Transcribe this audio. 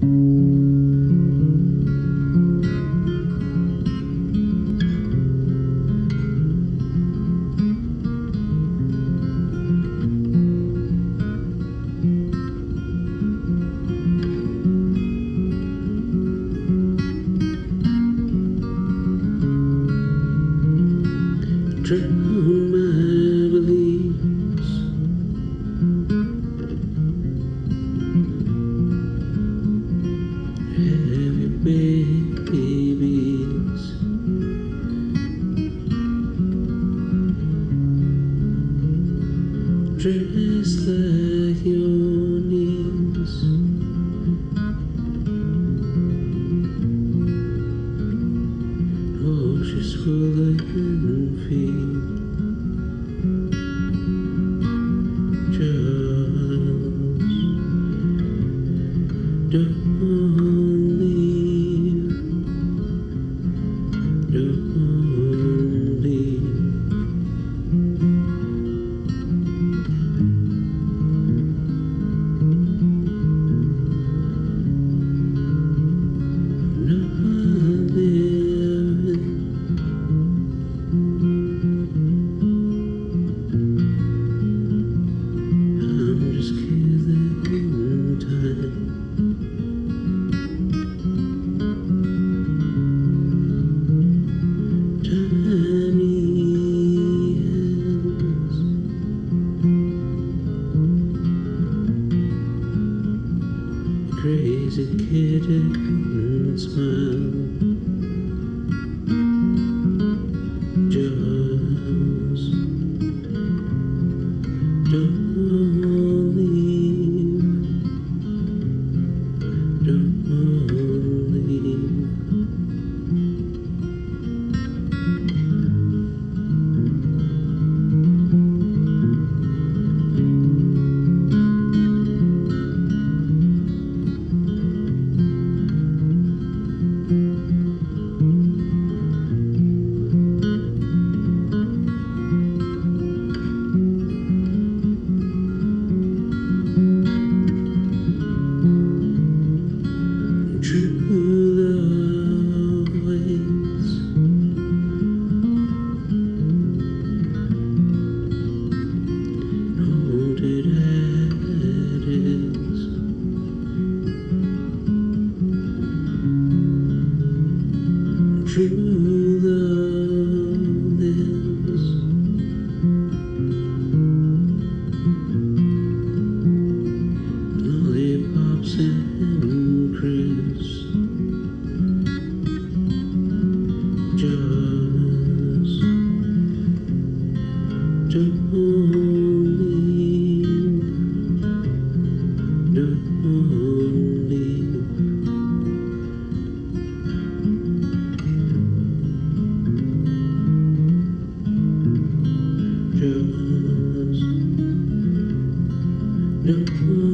Drown my beliefs, heavy babies, dressed like your knees. Oh, she's swollen feet. Don't leave, don't leave. Not living. I'm just killing time. Crazy kid and smile. Just don't leave, don't leave. True love is lollipops and crisps. Just don't leave, don't leave. Just don't